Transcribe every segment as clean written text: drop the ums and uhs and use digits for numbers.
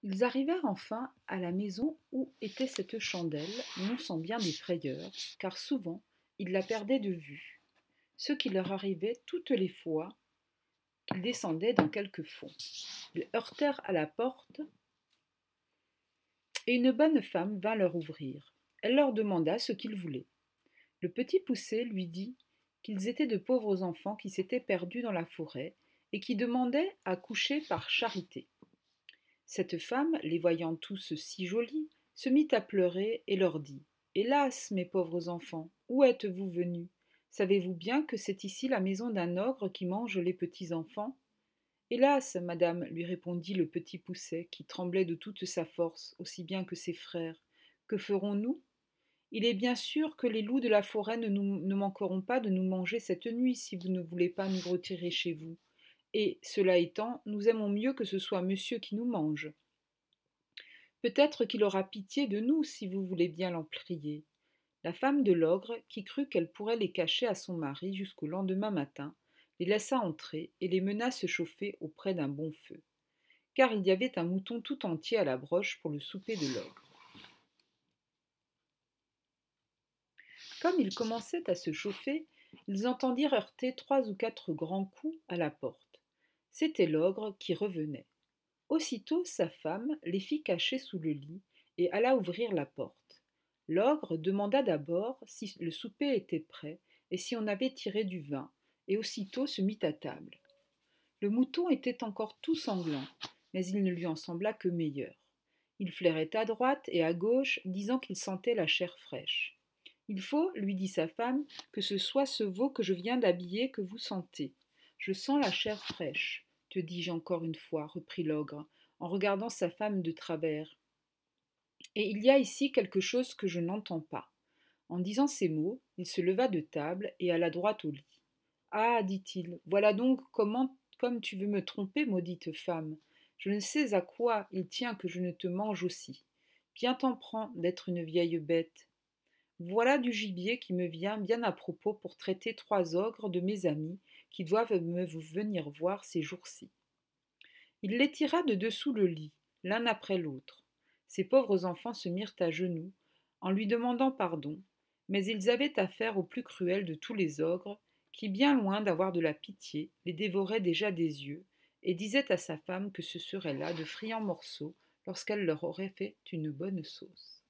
Ils arrivèrent enfin à la maison où était cette chandelle, non sans bien des frayeurs, car souvent ils la perdaient de vue, ce qui leur arrivait toutes les fois qu'ils descendaient dans quelque fond. Ils heurtèrent à la porte, et une bonne femme vint leur ouvrir. Elle leur demanda ce qu'ils voulaient. Le petit Poucet lui dit qu'ils étaient de pauvres enfants qui s'étaient perdus dans la forêt et qui demandaient à coucher par charité. Cette femme, les voyant tous si jolis, se mit à pleurer et leur dit: Hélas, mes pauvres enfants, où êtes-vous venus? Savez-vous bien que c'est ici la maison d'un ogre qui mange les petits enfants? Hélas, madame, lui répondit le petit Poucet, qui tremblait de toute sa force, aussi bien que ses frères. Que ferons-nous? Il est bien sûr que les loups de la forêt ne manqueront pas de nous manger cette nuit si vous ne voulez pas nous retirer chez vous. Et, cela étant, nous aimons mieux que ce soit monsieur qui nous mange. Peut-être qu'il aura pitié de nous si vous voulez bien l'en prier. La femme de l'ogre, qui crut qu'elle pourrait les cacher à son mari jusqu'au lendemain matin, les laissa entrer et les mena se chauffer auprès d'un bon feu, car il y avait un mouton tout entier à la broche pour le souper de l'ogre. Comme ils commençaient à se chauffer, ils entendirent heurter 3 ou 4 grands coups à la porte. C'était l'ogre qui revenait. Aussitôt sa femme les fit cacher sous le lit et alla ouvrir la porte. L'ogre demanda d'abord si le souper était prêt et si on avait tiré du vin, et aussitôt se mit à table. Le mouton était encore tout sanglant, mais il ne lui en sembla que meilleur. Il flairait à droite et à gauche, disant qu'il sentait la chair fraîche. Il faut, lui dit sa femme, que ce soit ce veau que je viens d'habiller que vous sentez. Je sens la chair fraîche, te dis-je encore une fois, reprit l'ogre, en regardant sa femme de travers. Et il y a ici quelque chose que je n'entends pas. En disant ces mots, il se leva de table et alla droit au lit. Ah, dit-il, voilà donc comme tu veux me tromper, maudite femme. Je ne sais à quoi il tient que je ne te mange aussi. Bien t'en prends d'être une vieille bête. Voilà du gibier qui me vient bien à propos pour traiter 3 ogres de mes amis qui doivent me venir voir ces jours-ci. Il les tira de dessous le lit, l'un après l'autre. Ces pauvres enfants se mirent à genoux, en lui demandant pardon, mais ils avaient affaire au plus cruel de tous les ogres, qui, bien loin d'avoir de la pitié, les dévorait déjà des yeux, et disait à sa femme que ce serait là de friands morceaux lorsqu'elle leur aurait fait une bonne sauce.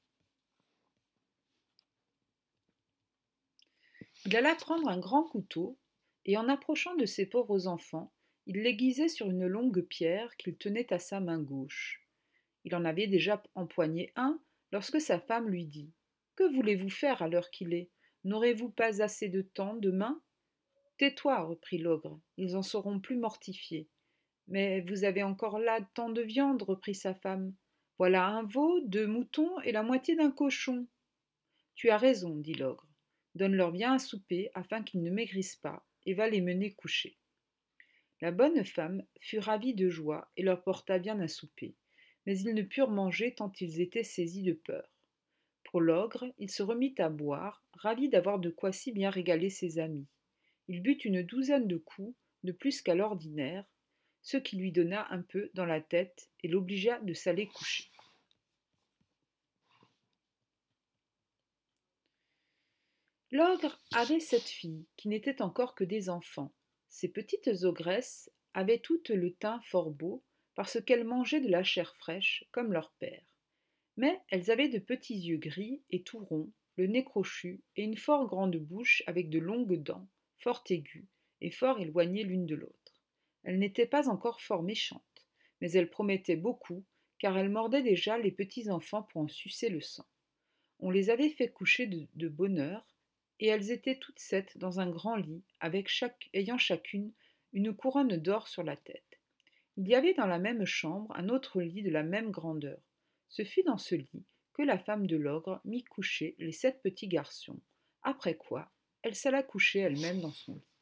Il alla prendre un grand couteau, et en approchant de ces pauvres enfants, il l'aiguisait sur une longue pierre qu'il tenait à sa main gauche. Il en avait déjà empoigné un lorsque sa femme lui dit: Que voulez-vous faire à l'heure qu'il est? N'aurez-vous pas assez de temps demain? Tais-toi, reprit l'ogre, ils en seront plus mortifiés. Mais vous avez encore là tant de viande, reprit sa femme. Voilà un veau, 2 moutons et la moitié d'un cochon. Tu as raison, dit l'ogre. Donne-leur bien à souper afin qu'ils ne maigrissent pas, et va les mener coucher. La bonne femme fut ravie de joie et leur porta bien à souper, mais ils ne purent manger tant ils étaient saisis de peur. Pour l'ogre, il se remit à boire, ravi d'avoir de quoi si bien régaler ses amis. Il but une douzaine de coups, de plus qu'à l'ordinaire, ce qui lui donna un peu dans la tête et l'obligea de s'aller coucher. L'ogre avait 7 filles, qui n'étaient encore que des enfants. Ces petites ogresses avaient toutes le teint fort beau, parce qu'elles mangeaient de la chair fraîche, comme leur père. Mais elles avaient de petits yeux gris et tout ronds, le nez crochu, et une fort grande bouche avec de longues dents, fort aiguës, et fort éloignées l'une de l'autre. Elles n'étaient pas encore fort méchantes, mais elles promettaient beaucoup, car elles mordaient déjà les petits enfants pour en sucer le sang. On les avait fait coucher de bonne heure, et elles étaient toutes 7 dans un grand lit, ayant chacune une couronne d'or sur la tête. Il y avait dans la même chambre un autre lit de la même grandeur. Ce fut dans ce lit que la femme de l'ogre mit coucher les 7 petits garçons, après quoi elle s'alla coucher elle-même dans son lit.